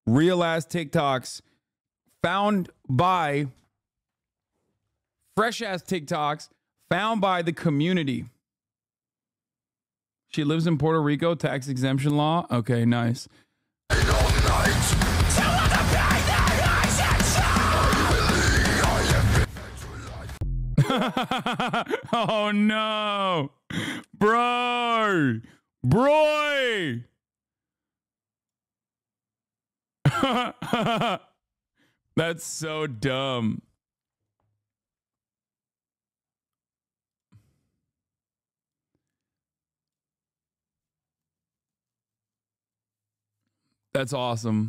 real ass TikToks found by fresh ass TikToks found by the community. She lives in Puerto Rico, tax exemption law. Okay, nice. Oh no, bro. That's so dumb. That's awesome.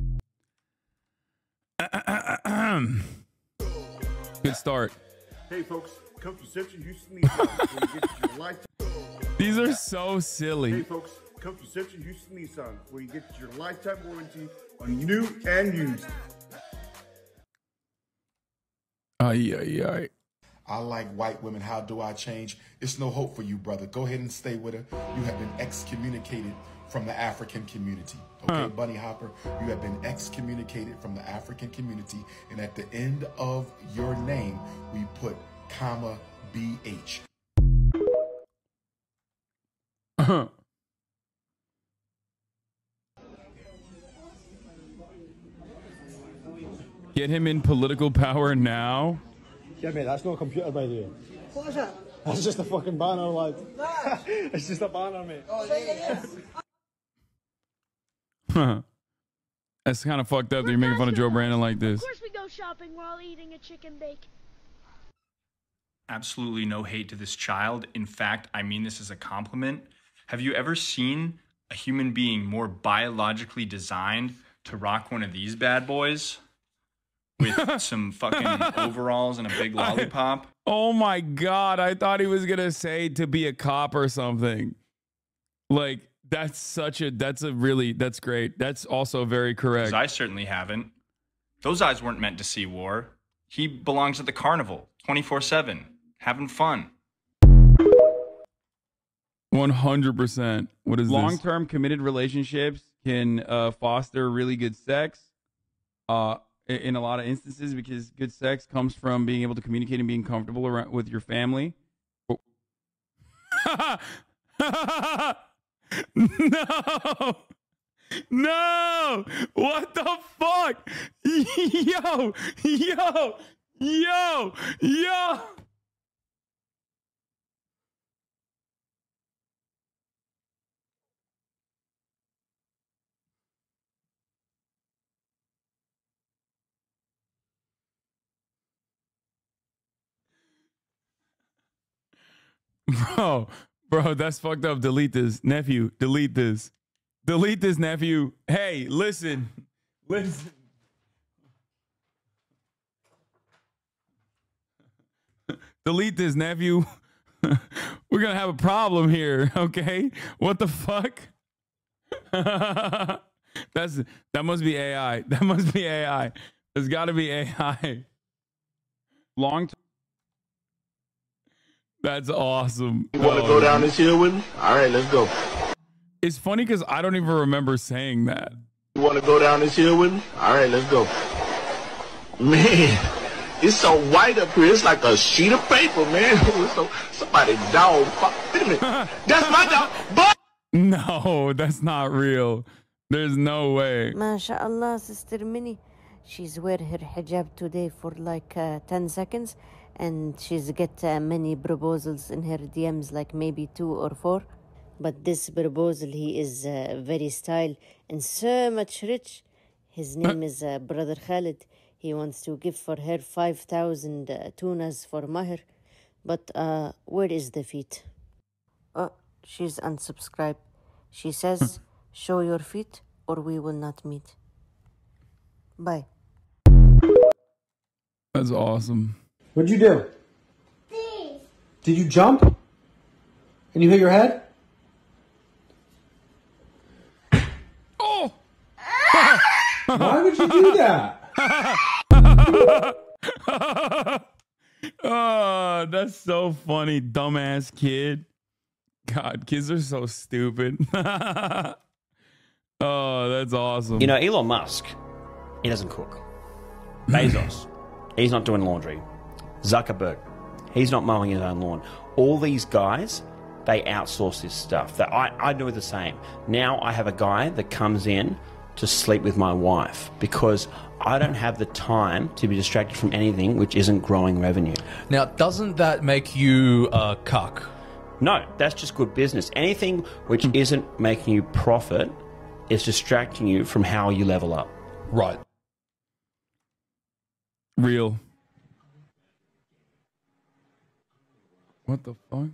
Good start. Hey folks, come to Central Houston Nissan where you get your lifetime. These are so silly. Hey folks, come to Central Houston Nissan where you get your lifetime warranty on new and used. Ay. I like white women. How do I change? It's no hope for you, brother. Go ahead and stay with her. You have been excommunicated from the African community. Okay, Bunny Hopper, you have been excommunicated from the African community. And at the end of your name, we put comma BH. Get him in political power now. Yeah, mate, that's not a computer, by the way. What is it? That's just a fucking banner, lad. It's just a banner, mate. Oh, yes. That's kind of fucked up that you're making fun of Joe Brandon like this. Of course we go shopping while eating a chicken bake. Absolutely no hate to this child. In fact, I mean this as a compliment. Have you ever seen a human being more biologically designed to rock one of these bad boys? With some fucking overalls and a big lollipop? Oh my God. I thought he was going to say to be a cop or something. Like, that's great. That's also very correct. 'Cause I certainly haven't. Those eyes weren't meant to see war. He belongs at the carnival 24/7, having fun. 100%. What is long-term committed relationships can foster really good sex in a lot of instances, because good sex comes from being able to communicate and being comfortable around with your family. No, what the fuck? Yo. Bro, that's fucked up. Delete this, nephew. Delete this, nephew. Hey, listen. Delete this, nephew. We're gonna have a problem here, okay? What the fuck? That must be AI. That must be AI. There's got to be AI. Long term. That's awesome. You want to go down this hill with me? All right, let's go. It's funny because I don't even remember saying that. You want to go down this hill with me? All right, let's go. Man, it's so white up here. It's like a sheet of paper, man. So somebody dog. Wait a minute. That's my dog. But no, that's not real. There's no way. MashaAllah, Sister Minnie. She's wear her hijab today for like 10 seconds. And she's get many proposals in her DMs, like maybe 2 or 4. But this proposal, he is very style and so much rich. His name is Brother Khalid. He wants to give for her 5,000 tunas for Maher. But where is the feet? Oh, she's unsubscribed. She says, show your feet or we will not meet. Bye. That's awesome. What'd you do? Did you jump? And you hit your head? Oh! Why would you do that? Oh, that's so funny, dumbass kid. God, kids are so stupid. Oh, that's awesome. You know, Elon Musk, he doesn't cook. Bezos, he's not doing laundry. Zuckerberg, he's not mowing his own lawn. All these guys, they outsource this stuff. That I do the same. Now I have a guy that comes in to sleep with my wife because I don't have the time to be distracted from anything which isn't growing revenue. Now, doesn't that make you a cuck? No, that's just good business. Anything which isn't making you profit is distracting you from how you level up. Right. Real. What the fuck?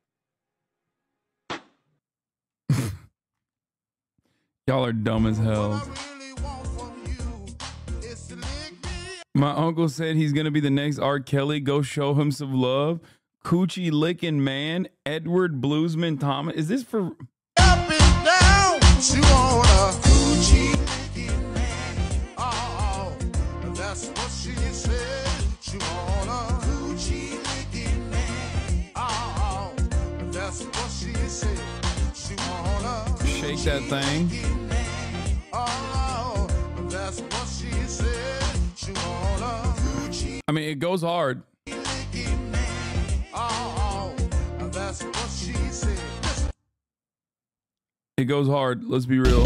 Y'all are dumb as hell. My uncle said he's gonna be the next R. Kelly. Go show him some love. Coochie licking man, Edward Bluesman Thomas. Is this for? Up and down, she want a coochie licking man. Oh, that's what she said. She want a coochie licking man. Oh, that's what she said. She want a shake that thing. Oh, that's what she said. She want a coochie. I mean, it goes hard. Oh, that's what she said. It goes hard. Let's be real.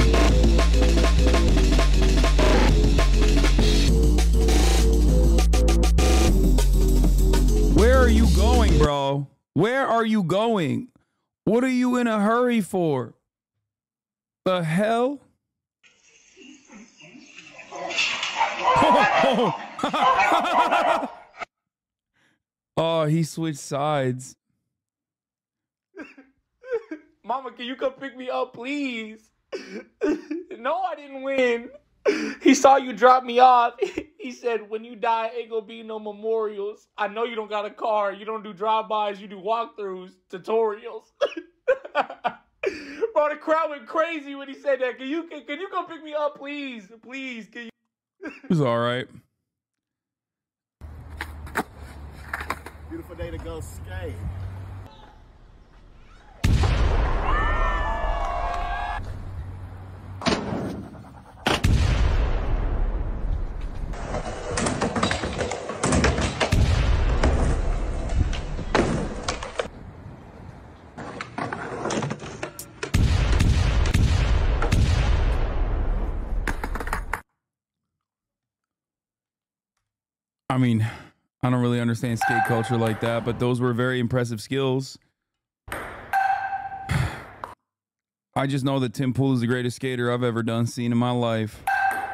Where are you going, bro? Where are you going? What are you in a hurry for? The hell? Oh, he switched sides. Mama, can you come pick me up, please? No, I didn't win. He saw you drop me off. He said, when you die, ain't gonna be no memorials. I know you don't got a car. You don't do drive-bys. You do walkthroughs, tutorials. Bro, the crowd went crazy when he said that. Can you come pick me up, please? Please, can you? It was all right. Beautiful day to go skate. I mean, I don't really understand skate culture like that, but those were very impressive skills. I just know that Tim Pool is the greatest skater I've ever seen in my life.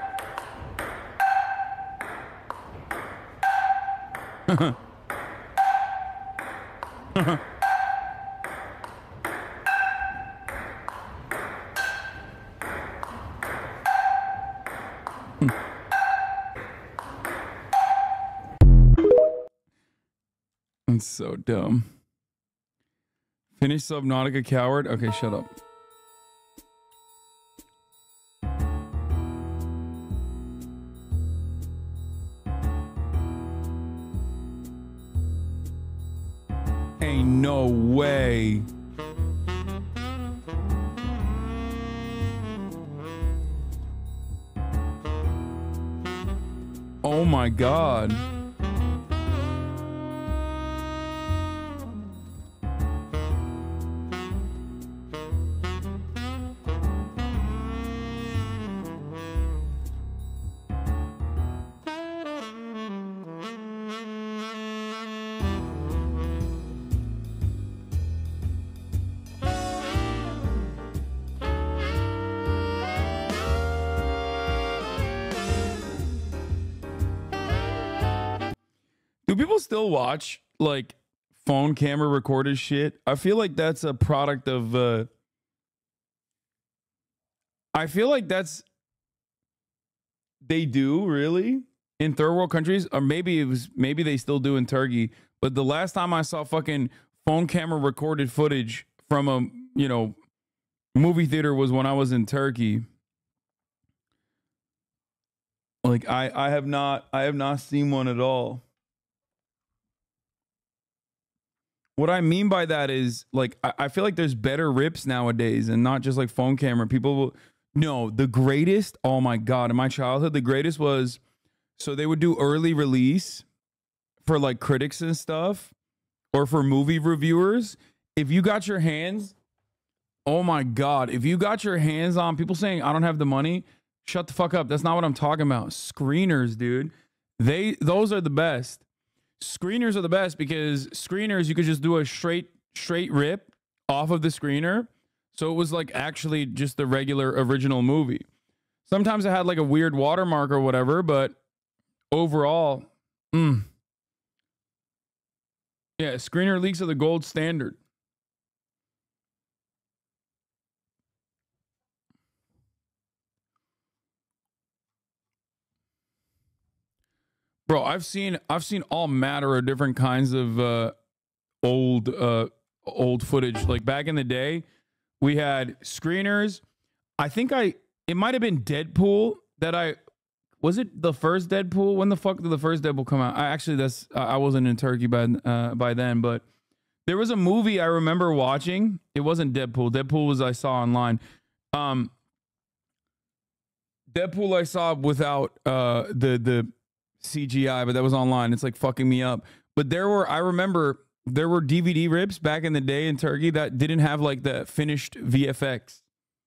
It's so dumb. Finish Subnautica, coward. Okay, shut up. Ain't no way. Oh my God. Do people still watch like phone camera recorded shit? I feel like that's a product of I feel like that's they do really in third world countries, or maybe they still do in Turkey, but the last time I saw fucking phone camera recorded footage from a, you know, movie theater was when I was in Turkey. Like I have not seen one at all. What I mean by that is, like, I feel like there's better rips nowadays and not just like phone camera. People No, the greatest, oh my God, in my childhood, the greatest was, so they would do early release for like critics and stuff, or for movie reviewers. If you got your hands, oh my God, if you got your hands on, people saying, I don't have the money, shut the fuck up. That's not what I'm talking about. Screeners, dude. Those are the best. Screeners are the best because screeners, you could just do a straight rip off of the screener. So it was like actually just the regular original movie. Sometimes it had like a weird watermark or whatever, but overall, yeah, screener leaks are the gold standard. Bro, I've seen all matter of different kinds of old footage. Like back in the day, we had screeners. I think it might have been Deadpool was it the first Deadpool? When the fuck did the first Deadpool come out? I wasn't in Turkey by then, but there was a movie I remember watching. It wasn't Deadpool. Deadpool was I saw online. Deadpool I saw without the CGI, but that was online. It's like fucking me up. But I remember there were DVD rips back in the day in Turkey that didn't have like the finished VFX.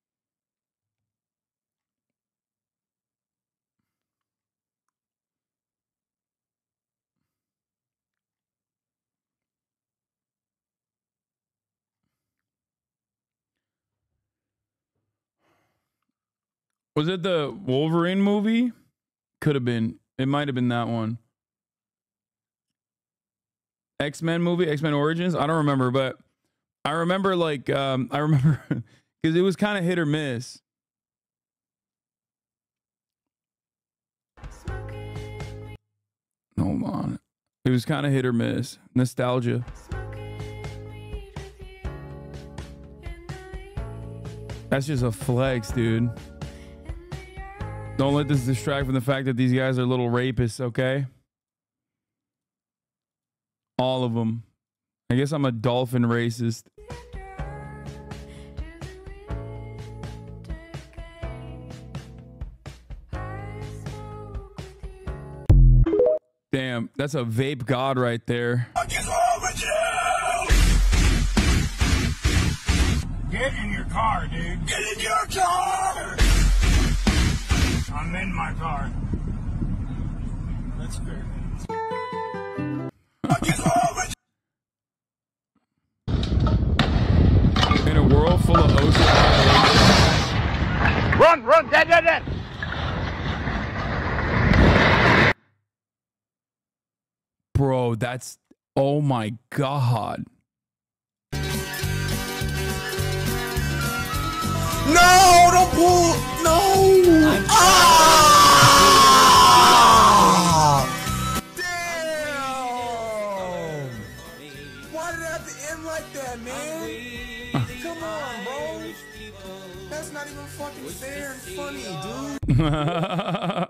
Was it the Wolverine movie? Could have been. It might have been that one. X-Men movie, X-Men Origins. I don't remember, but I remember like I remember because it was kind of hit or miss. Hold on, it was kind of hit or miss. Nostalgia. That's just a flex, dude. Don't let this distract from the fact that these guys are little rapists, okay? All of them. I guess I'm a dolphin racist. Damn, that's a vape god right there. What is wrong with you? Get in your car, dude. Get in your car! I'm in my car. That's fair. What is wrong with you? In a world full of ocean violations. Run, dead. Bro, that's, oh my God. No, don't pull. No. Damn. Why did it have to end like that, man? Come on, bro. That's not even fucking fair and funny, dude.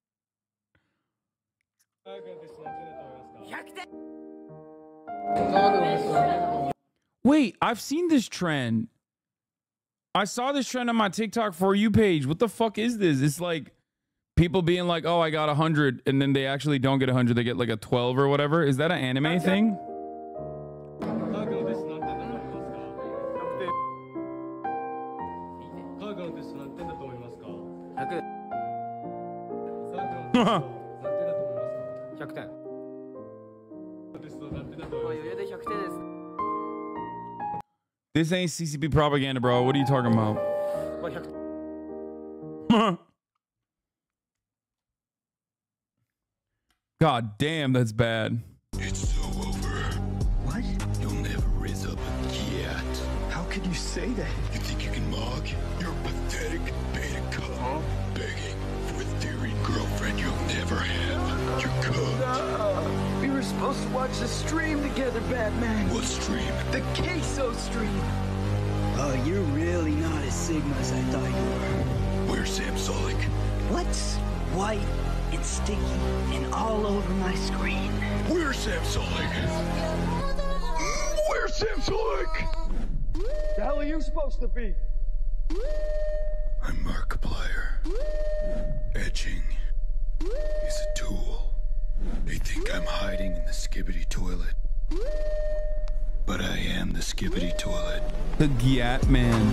Wait, I've seen this trend. I saw this trend on my TikTok For You page. What the fuck is this? It's like people being like, oh, I got 100, and then they actually don't get 100. They get like a 12 or whatever. Is that an anime thing? This ain't CCP propaganda, bro. What are you talking about? God damn, that's bad. It's so over. What? You'll never raise up yet. How could you say that? You think you can mock? You're pathetic beta cunt. Begging for a theory girlfriend you'll never have. You're cooked. We were supposed to watch the stream together, Batman. What stream? The Queso stream. Oh, you're really not as Sigma as I thought you were. Where's Sam Solik? What's white and sticky and all over my screen? Where's Sam Solik? Where's Sam Solik? The hell are you supposed to be? I'm Markiplier. Etching is a tool. They think I'm hiding in the skibbity toilet. But I am the skibbity toilet. The Gyat Man.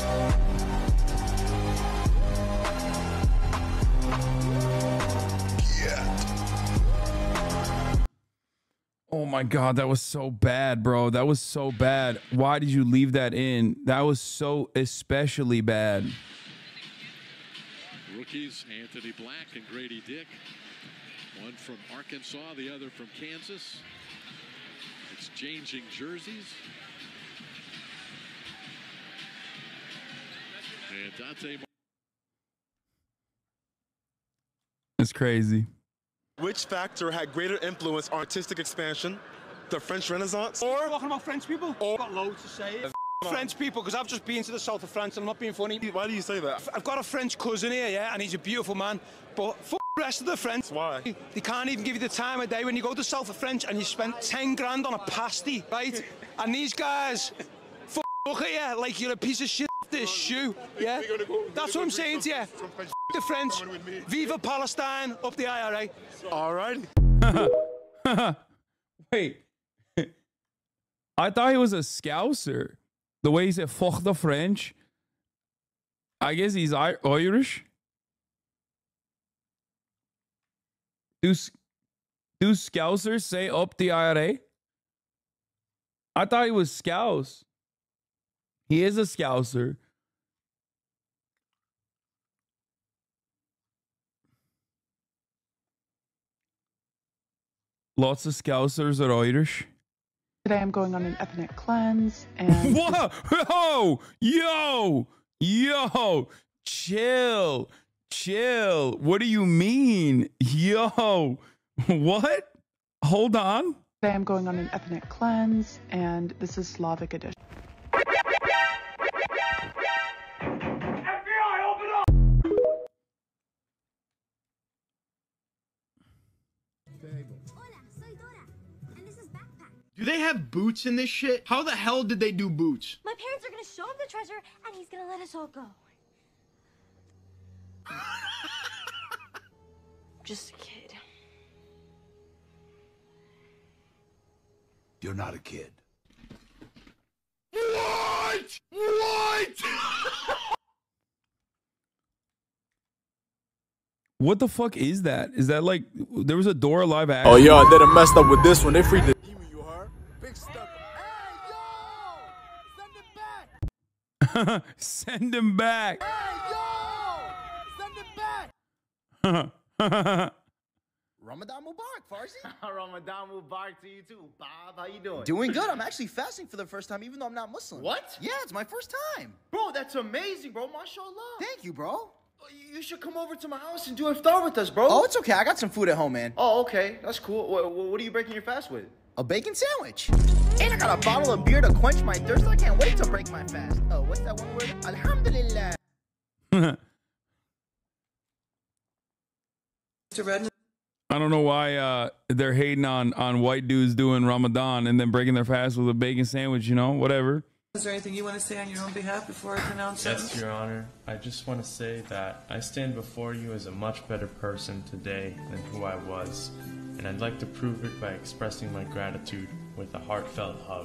Oh my God, that was so bad, bro. That was so bad. Why did you leave that in? That was so especially bad. Rookies, Anthony Black and Grady Dick. One from Arkansas, the other from Kansas. Exchanging jerseys. And Dante. It's crazy. Which factor had greater influence on artistic expansion? The French Renaissance? Or talking about French people? I've got loads to say. French people, because I've just been to the south of France and I'm not being funny. Why do you say that? I've got a French cousin here, yeah, and he's a beautiful man. But the rest of the French, why? They can't even give you the time of day when you go to the south of France and you spend 10 grand on a pasty, right? And these guys, look at you like you're a piece of shit. This shoe, yeah? That's what I'm saying to you. The French, Viva Palestine, up the IRA. All right. Wait. I thought he was a Scouser. The way he said, fuck the French. I guess he's Irish. Do Scousers say up the IRA? I thought he was Scouse. He is a Scouser. Lots of Scousers are Irish. Today I'm going on an ethnic cleanse and... Whoa! Yo! Chill. What do you mean? Yo! What? Hold on. Today I'm going on an ethnic cleanse and this is Slavic edition. Do they have boots in this shit? How the hell did they do boots? My parents are gonna show him the treasure, and he's gonna let us all go. Just a kid. You're not a kid. What? What the fuck is that? Is that like there was a Dora live action? Oh yeah, they done messed up with this one. They freaked it. Send him back. Hey, yo! Send him back! Ramadan Mubarak, Farsi. Ramadan Mubarak to you too. Bob, how you doing? Doing good. I'm actually fasting for the first time, even though I'm not Muslim. What? Yeah, it's my first time. Bro, that's amazing, bro. MashaAllah. Thank you, bro. You should come over to my house and do iftar with us, bro. Oh, it's okay. I got some food at home, man. Oh, okay. That's cool. What are you breaking your fast with? A bacon sandwich. And I got a bottle of beer to quench my thirst. I can't wait to break my fast. Oh, what's that one word? Alhamdulillah. I don't know why they're hating on white dudes doing Ramadan and then breaking their fast with a bacon sandwich, you know, whatever. Is there anything you want to say on your own behalf before I pronounce it? Yes, Your Honor. I just want to say that I stand before you as a much better person today than who I was, and I'd like to prove it by expressing my gratitude with a heartfelt hug.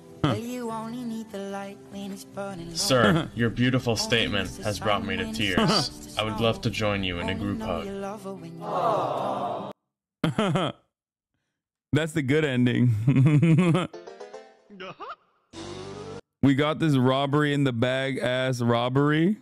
Sir, your beautiful statement has brought me to tears. I would love to join you in a group hug. That's the good ending. We got this robbery in the bag ass robbery.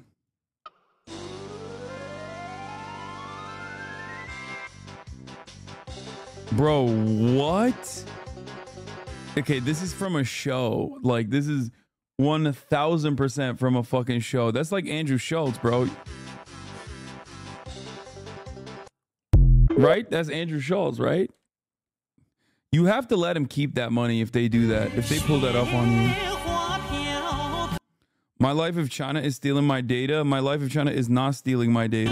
Bro, what? Okay, this is from a show. Like, this is 1000% from a fucking show. That's like Andrew Schultz, bro. Right? That's Andrew Schultz, right? You have to let him keep that money if they do that. If they pull that up on you. My life if China is stealing my data. My life if China is not stealing my data.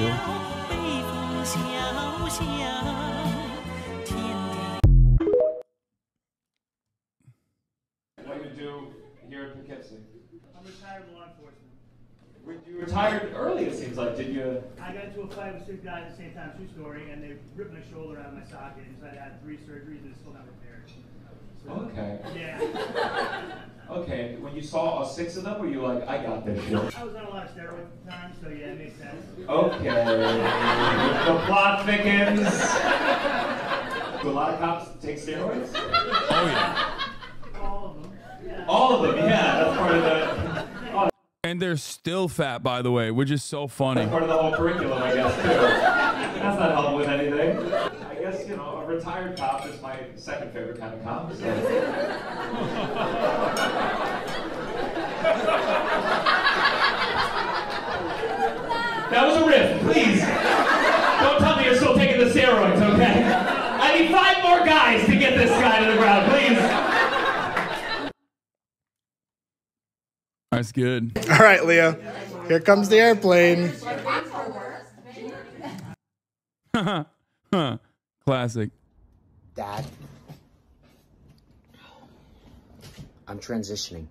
What do you do here at Poughkeepsie? I'm retired law enforcement. You retired early, it seems good. I got into a fight with 6 guys at the same time, true story, and they ripped my shoulder out of my socket, and so I had 3 surgeries and it's still not repaired. So, Okay. Yeah. Okay, when you saw all 6 of them, were you like, I got this shit? I was on a lot of steroids at the time, so yeah, it makes sense. Okay. The plot thickens. Do a lot of cops take steroids? Oh, yeah. All of them. Yeah. All of them, yeah. That's part of the... Oh, And they're still fat, by the way, which is so funny. that's part of the whole curriculum, I guess, too. That's not helping with anything. I guess, you know, a retired cop is my second favorite kind of cop, so... That was a riff, please. Don't tell me you're still taking the steroids, okay? I need 5 more guys to get this guy to the ground, please. That's good. All right, Leo. Here comes the airplane. Classic. Dad, I'm transitioning.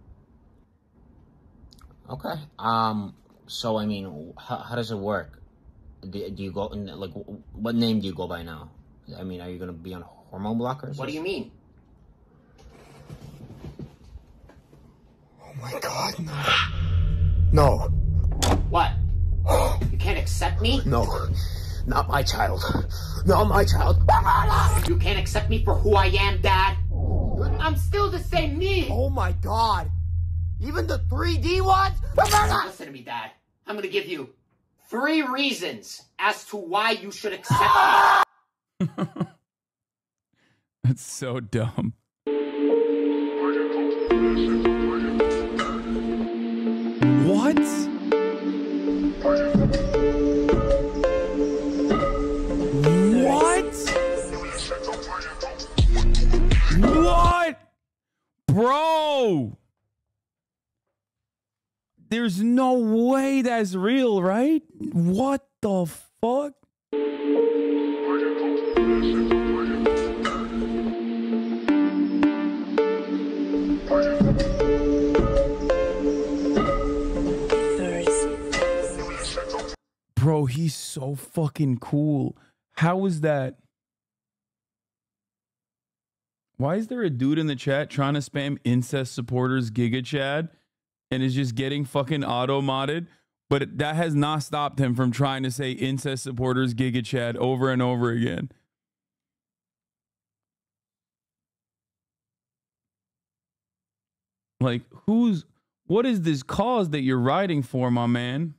Okay. So I mean, how does it work? Do you go in, like, what name do you go by now? I mean, are you gonna be on hormone blockers? What do you mean? Oh my God, no. What? You can't accept me? No, not my child. Not my child. You can't accept me for who I am, Dad? I'm still the same me! Oh my God. Even the 3D ones? Listen to me, Dad. I'm gonna give you 3 reasons as to why you should accept me. That's so dumb. What? What? Bro! There's no way that's real, right? What the fuck? Bro, he's so fucking cool. How is that? Why is there a dude in the chat trying to spam incest supporters Giga Chad and is just getting fucking auto modded? But that has not stopped him from trying to say incest supporters Giga Chad over and over again. Like, what is this cause that you're riding for, my man?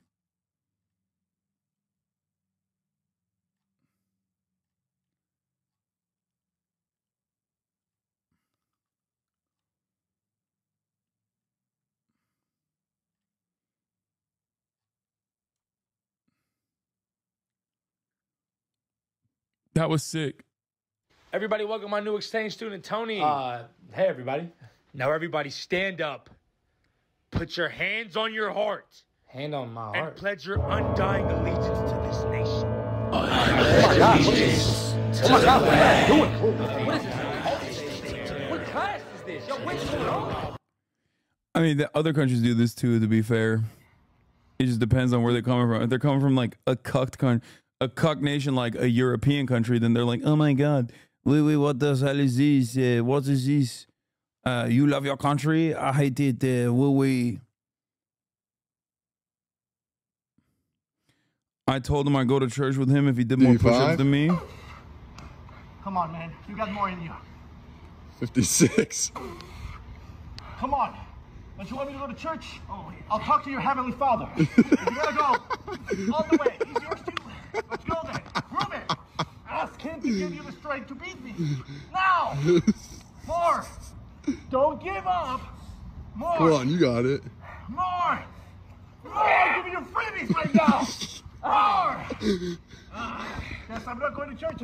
That was sick. Everybody, welcome my new exchange student, Tony. Hey, everybody. Now, everybody, stand up. Put your hands on your heart. Hand on my heart. And pledge your undying allegiance to this nation. Oh my God, look at this. Oh my God, what are you doing? What is this? What class is this? Yo, what's going on? I mean, the other countries do this too, to be fair. It just depends on where they're coming from. If they're coming from like a cuck nation like a European country, then they're like, oh my God, wait, what the hell is this? What is this? You love your country? I hate it. I told him I'd go to church with him if he did more push-ups than me. Come on, man. You got more in you. 56. Come on. Don't you want me to go to church? Oh, I'll talk to your heavenly Father. If you gotta go all the way, he's yours too. Let's go then. Prove it. Ask him to give you the strength to beat me. Now. More. Don't give up. More. Come on, you got it. More. More. I'll give you freebies right now. More. Guess I'm not going to church.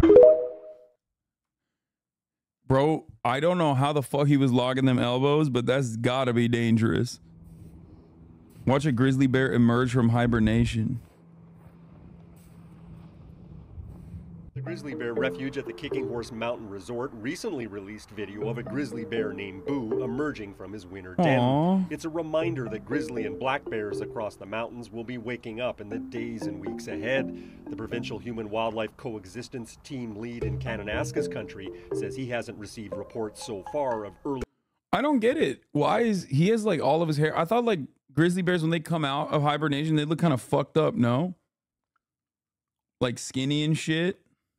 Bro, I don't know how the fuck he was logging them elbows, but that's gotta be dangerous. Watch a grizzly bear emerge from hibernation. The Grizzly bear refuge at the Kicking Horse Mountain Resort recently released video of a grizzly bear named Boo emerging from his winter den. Aww. It's a reminder that grizzly and black bears across the mountains will be waking up in the days and weeks ahead. The provincial human-wildlife coexistence team lead in Kananaskis country says he hasn't received reports so far of early... I don't get it. Why is he has like all of his hair? I thought like grizzly bears, when they come out of hibernation, they look kind of fucked up, no? Like skinny and shit.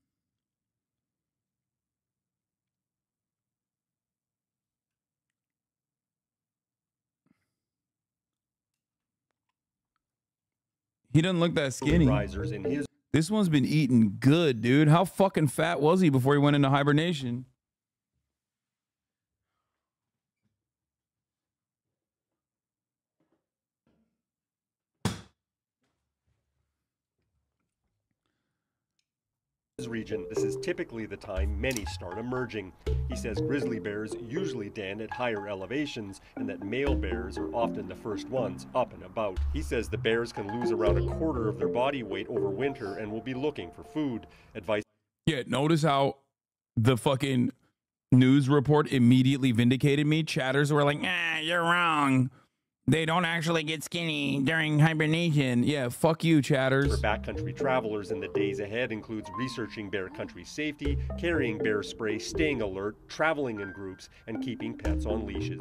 He doesn't look that skinny. Risers in his... This one's been eating good, dude. How fucking fat was he before he went into hibernation? region, this is typically the time many start emerging. He says grizzly bears usually den at higher elevations and that male bears are often the first ones up and about. He says the bears can lose around a quarter of their body weight over winter and will be looking for food. Advice. Yeah, notice how the fucking news report immediately vindicated me. Chatters were like, you're wrong. They don't actually get skinny during hibernation. Yeah, fuck you, chatters. For backcountry travelers in the days ahead includes researching bear country safety, carrying bear spray, staying alert, traveling in groups, and keeping pets on leashes.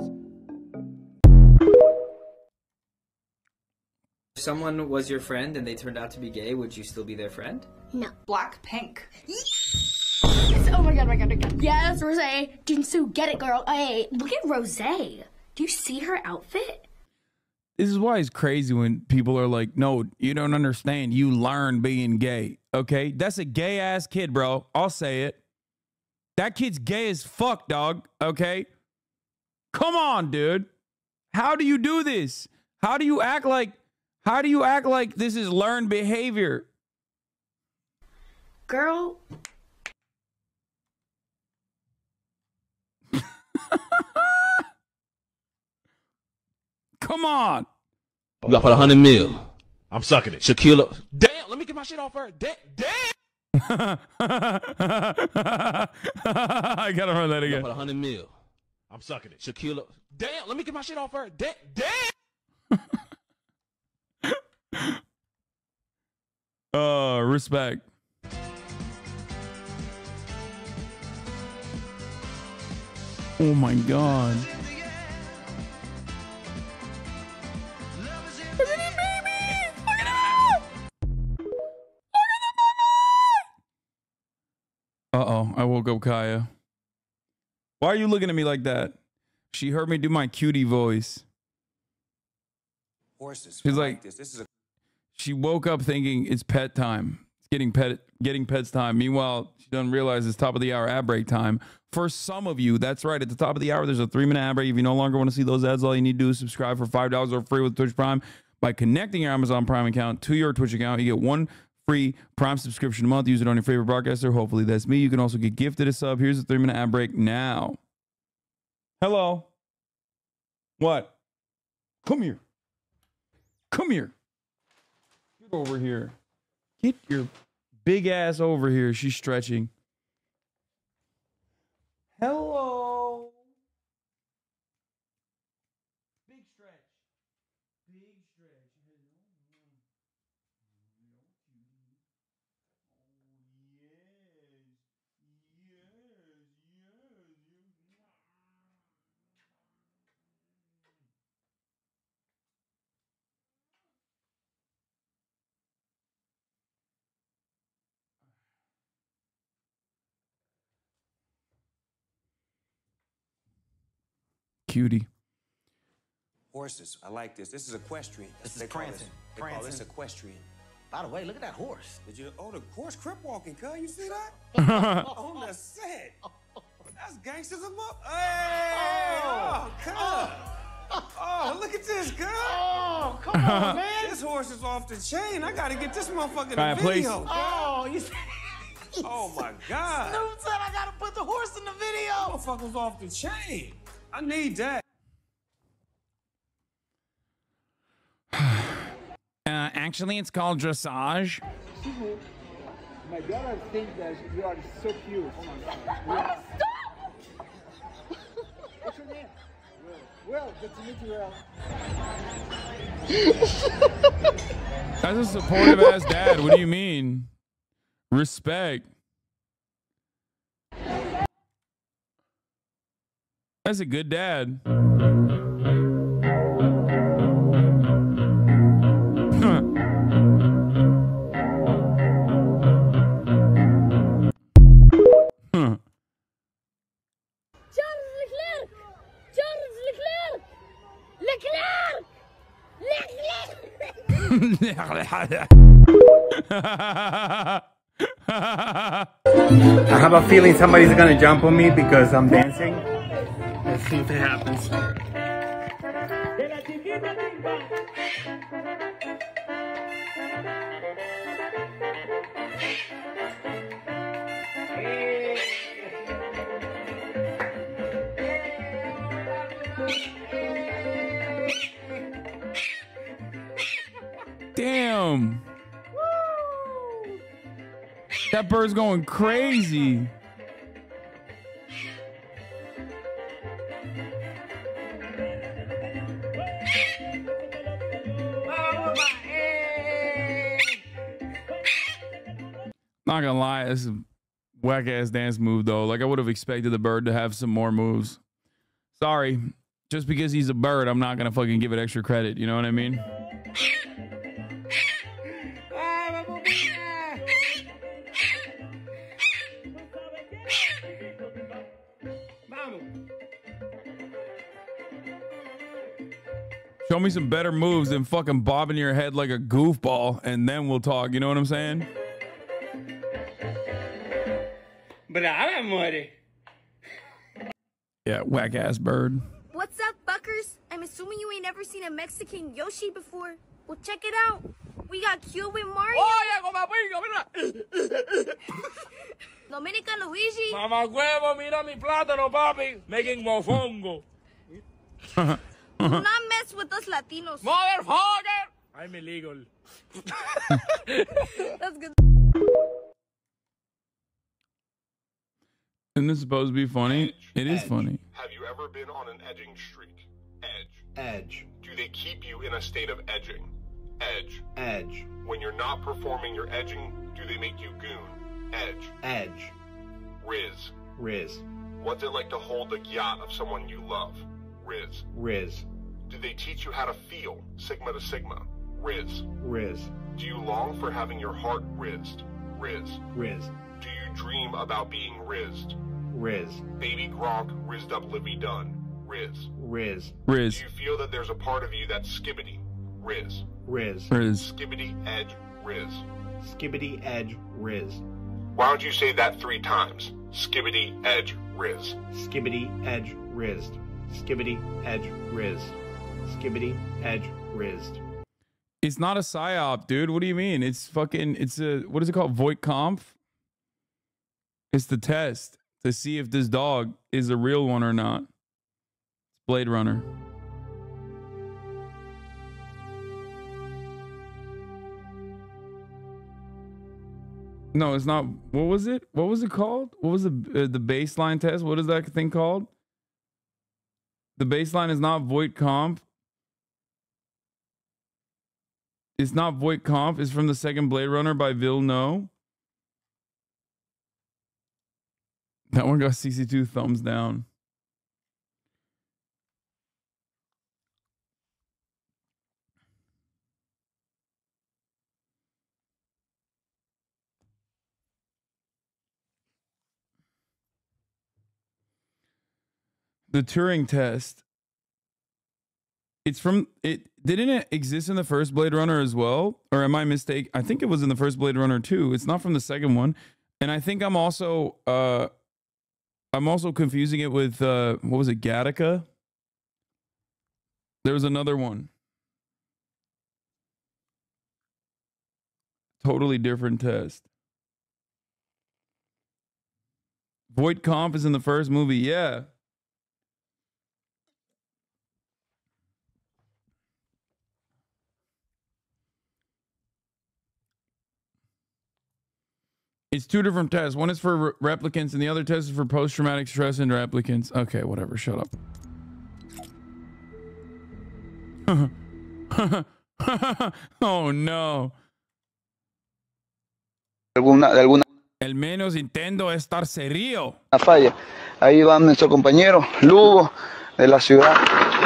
If someone was your friend and they turned out to be gay, would you still be their friend? No. Blackpink. Oh my god, my god, my god. Yes, Rosé. Jinsu, get it, girl. Hey, look at Rosé. Do you see her outfit? This is why it's crazy when people are like, no, you don't understand. You learn being gay. Okay? That's a gay ass kid, bro. I'll say it. That kid's gay as fuck, dog. Okay? Come on, dude. How do you do this? How do you act like this is learned behavior? Girl. Come on. You got to put 100 mil. I'm sucking it. Shaquilla. Damn, let me get my shit off her. Damn. I gotta run that again. Put 100 mil. I'm sucking it. Shaquilla. Damn, let me get my shit off her. Damn. Respect. Oh my god. Uh-oh, I woke up Kaya. Why are you looking at me like that? She heard me do my cutie voice. Horses. She's like, this is a she woke up thinking it's pet time. It's getting pets time. Meanwhile, she doesn't realize it's top of the hour ad break time. For some of you, that's right. At the top of the hour, there's a 3-minute ad break. If you no longer want to see those ads, all you need to do is subscribe for $5 or free with Twitch Prime. By connecting your Amazon Prime account to your Twitch account, you get one free Prime subscription a month. Use it on your favorite broadcaster. Hopefully that's me. You can also get gifted a sub. Here's a 3-minute ad break now. Hello. What? Come here. Come here. Get over here. Get your big ass over here. She's stretching. Hello. Big stretch. Big stretch. Cutie. horses. I like this. This is equestrian. This is They call prancing. They call this Prancing. equestrian. By the way, look at that horse. Did you? Oh, the horse crip walking, cuz. You see that? On the set. That's gangsters of up. Hey! Oh, cuz. Oh, look at this, cuz. Oh, come on, man. This horse is off the chain. I gotta get this motherfucker in Alright, the please. video. Oh, you said. Oh my God. Snoop said I gotta put the horse in the video. Motherfucker's off the chain. I need that. Actually, it's called dressage. My daughter thinks that you are so cute. Oh my God. Stop! What's your name? Will, good to meet you, Will. That's a supportive ass dad. What do you mean? Respect. That's a good dad. I have a feeling somebody's gonna jump on me because I'm dancing. Let's see if it happens. Damn. That bird's going crazy. Not gonna lie, this is a whack ass dance move though. Like I would have expected the bird to have some more moves. Sorry, just because he's a bird, I'm not gonna fucking give it extra credit. You know what I mean? Show me some better moves than fucking bobbing your head like a goofball, and then we'll talk. You know what I'm saying? Brava, more. Yeah, whack ass bird. What's up, Buckers? I'm assuming you ain't never seen a Mexican Yoshi before. Well, check it out. We got Cuban Mario. Dominican Luigi. Mamá huevo, mira mi plátano, papi. Making mofongo. Do not mess with us Latinos. Motherfucker! I'm illegal. That's good. Isn't this supposed to be funny? It is funny. Have you ever been on an edging streak? Edge. Edge. Do they keep you in a state of edging? Edge. Edge. When you're not performing your edging, do they make you goon? Edge. Edge. Riz. Riz. What's it like to hold the yacht of someone you love? Riz. Riz. Do they teach you how to feel? Sigma to Sigma. Riz. Riz. Do you long for having your heart rizzed? Riz. Riz. Do you dream about being rizzed? Riz. Baby Gronk rizzed up Livy Dunn. Riz. Riz. Riz. Do you feel that there's a part of you that's skibbity? Riz. Riz. Riz. Skibbity edge riz. Skibbity edge riz. Why don't you say that 3 times? Skibbity edge riz. Skibbity edge rizzed. Skibbity edge riz. Skibbity edge rizzed. It's not a psyop, dude. What do you mean? It's fucking, it's a, what is it called? Voight Kampf? It's the test to see if this dog is a real one or not. It's Blade Runner. No, it's not. What was it? What was it called? What was the baseline test? What is that thing called? The baseline is not Voight Kampf. It's not Voight Kampf. It's from the second Blade Runner by Villeneuve. That one got 62 thumbs down. The Turing test. It's from it. Didn't it exist in the first Blade Runner as well? Or am I mistaken? I think it was in the first Blade Runner too. It's not from the second one. And I think I'm also confusing it with what was it, Gattaca? There was another one. Totally different test. Voight Kampf is in the first movie, yeah. It's two different tests. One is for replicants and the other test is for post-traumatic stress in replicants. Okay, whatever. Shut up. Oh, no. El menos intento es estar serio. Falla. Ahí va nuestro compañero Lugo de la ciudad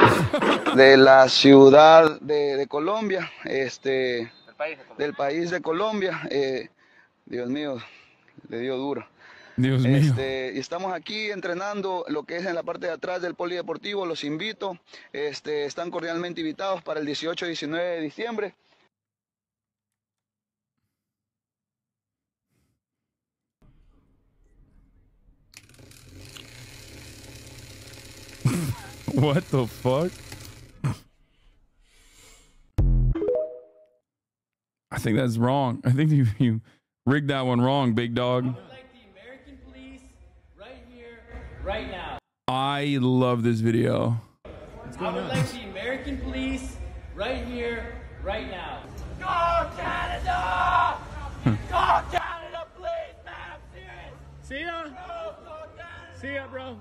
de Colombia, del país de Colombia. Dios mío, le dio duro. Dios mío. Y estamos aquí entrenando lo que es en la parte de atrás del polideportivo. Los invito, están cordialmente invitados para el 18 y 19 de diciembre. What the fuck? I think that's wrong. I think you rigged that one wrong, big dog. I would like the American police right here, right now. I love this video. I would like the American police right here, right now. Go Canada! Go Canada, please, man! I'm serious. See ya. See ya, bro.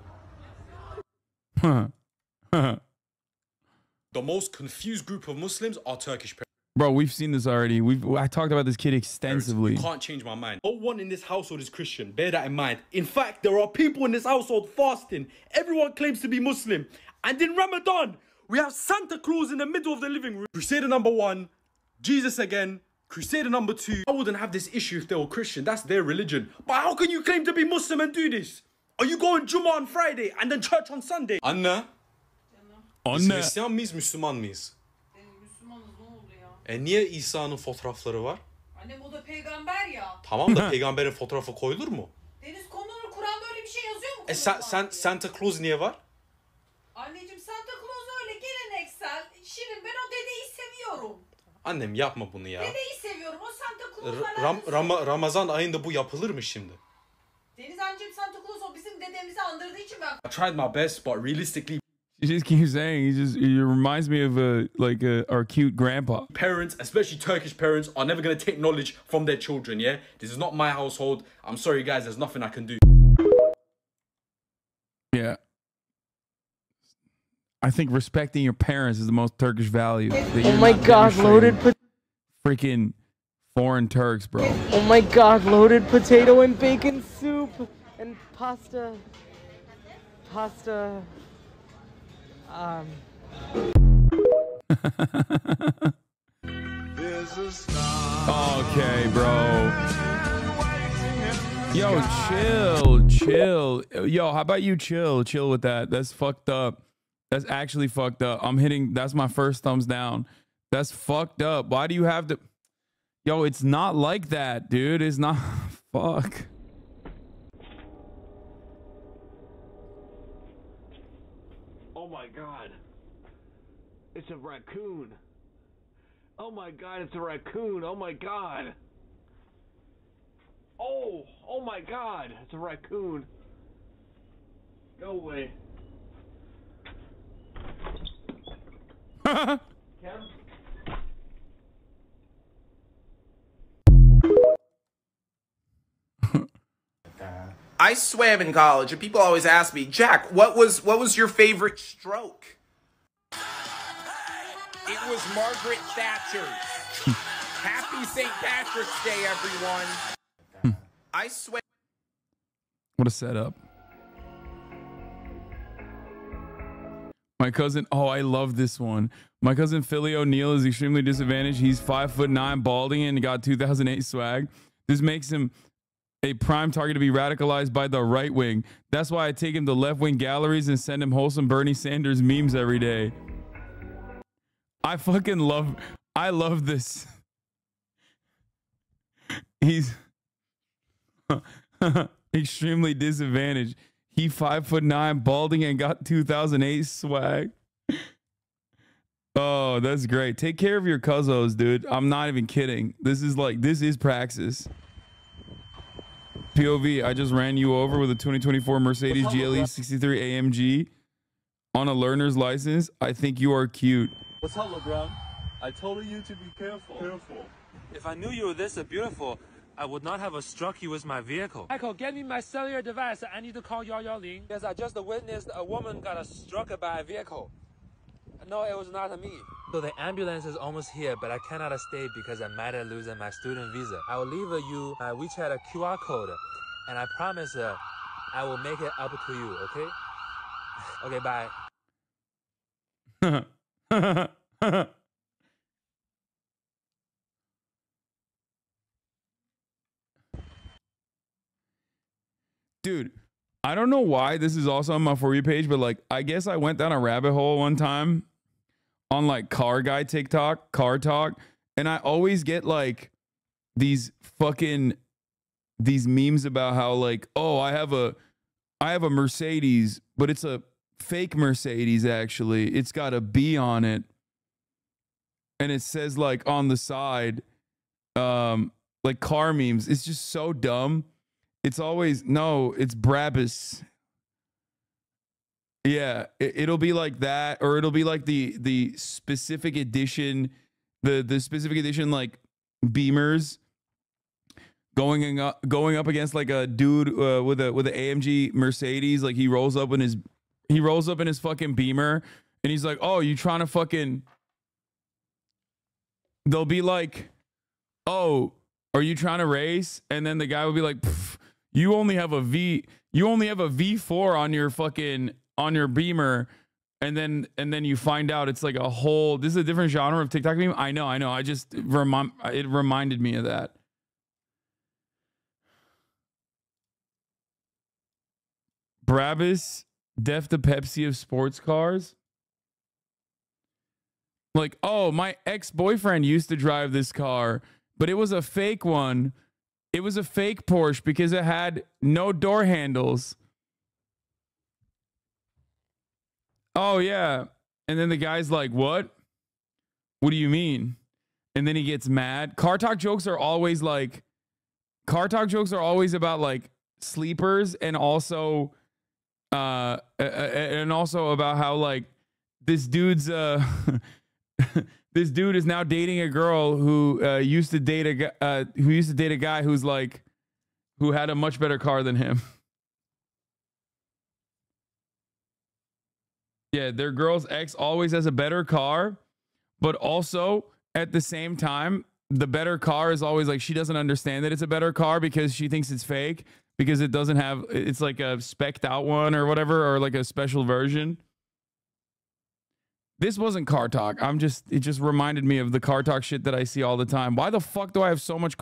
The most confused group of Muslims are Turkish parents. Bro, we've seen this already. I talked about this kid extensively. You can't change my mind. No one in this household is Christian. Bear that in mind. In fact, there are people in this household fasting. Everyone claims to be Muslim. And in Ramadan, we have Santa Claus in the middle of the living room. Crusader number 1, Jesus again. Crusader number 2. I wouldn't have this issue if they were Christian. That's their religion. But how can you claim to be Muslim and do this? Are you going Cuma on Friday and then church on Sunday? Anne. Biz Hristiyan mıyız, Müslüman mıyız? Müslümanız, ne oldu ya? Niye İsa'nın fotoğrafları var? Annem o da peygamber ya. Tamam da peygamberin fotoğrafı koyulur mu? Deniz konulu Kur'an'da öyle bir şey yazıyor mu? Sen Santa Claus niye var? Anneciğim Santa Claus öyle geleneksel. Şirin, ben o dedeyi seviyorum. Annem yapma bunu ya. Dedeyi seviyorum. O Santa Claus'la Ramazan ayında bu yapılır mı şimdi? Deniz anneciğim Santa Claus o bizim dedemizi andırdığı için ben... I tried my best, but realistically... He just keeps saying, he reminds me of our cute grandpa. Parents, especially Turkish parents, are never going to take knowledge from their children, yeah? This is not my household. I'm sorry, guys, there's nothing I can do. Yeah. I think respecting your parents is the most Turkish value. Oh my god, loaded freaking foreign Turks, bro. Oh my god, loaded potato and bacon soup and pasta. Okay, bro. Yo, chill. Yo, how about you chill with that? That's fucked up. That's actually fucked up. That's my first thumbs down. That's fucked up. Why do you have to? Yo, it's not like that, dude. It's not. Fuck. Oh my god. It's a raccoon. Oh my god, it's a raccoon. Oh my god. Oh my god, it's a raccoon. No way. I swam in college, and people always ask me, Jack, what was your favorite stroke? It was Margaret Thatcher's. Happy St. Patrick's Day, everyone. I swam. What a setup. My cousin, oh, I love this one. My cousin Philly O'Neill is extremely disadvantaged. He's 5'9", balding, and got 2008 swag. This makes him a prime target to be radicalized by the right wing. That's why I take him to left wing galleries and send him wholesome Bernie Sanders memes every day. I love this. He's extremely disadvantaged. He 5'9", balding, and got 2008 swag. Oh, that's great. Take care of your cousins, dude. I'm not even kidding. This is praxis. POV, I just ran you over with a 2024 Mercedes GLE 63 AMG on a learner's license. I think you are cute. What's up, LeBron? I told you to be careful. If I knew you were this beautiful, I would not have struck you with my vehicle. Michael, get me my cellular device. I need to call 110. Yes, I just witnessed a woman got struck by a vehicle. No, it was not me. So the ambulance is almost here, but I cannot stay because I might lose my student visa. I will leave you my WeChat QR code, and I promise I will make it up to you, okay? Okay, bye. Dude, I don't know why this is also on my For You page, but like, I guess I went down a rabbit hole one time on like car guy TikTok, car talk, and I always get like these memes about how like, oh, I have a Mercedes, but it's a fake Mercedes actually. It's got a B on it. And it says like on the side, like car memes. It's just so dumb. It's always, no, it's Brabus. Yeah, it'll be like that, or it'll be like the specific edition, the specific edition like Beamers going up against like a dude with an AMG Mercedes. Like he rolls up in his fucking Beamer, and he's like, "Oh, you trying to fucking?" They'll be like, "Oh, are you trying to race?" And then the guy will be like, "You only have a V4 on your fucking Beamer," and then you find out it's like a whole. This is a different genre of TikTok meme. I know. I just it reminded me of that. Brabus, Def the Pepsi of sports cars. Like, oh, my ex-boyfriend used to drive this car, but it was a fake one. It was a fake Porsche because it had no door handles. Oh, yeah. And then the guy's like, what? What do you mean? And then he gets mad. Car talk jokes are always about like sleepers, and also about how like this dude's this dude is now dating a girl who used to date a guy who had a much better car than him. Yeah, their girl's ex always has a better car, but also at the same time, the better car is always like, she doesn't understand that it's a better car because she thinks it's fake, because it doesn't have, it's like a spec'd out one or whatever, or like a special version. This wasn't car talk. It just reminded me of the car talk shit that I see all the time. Why the fuck do I have so much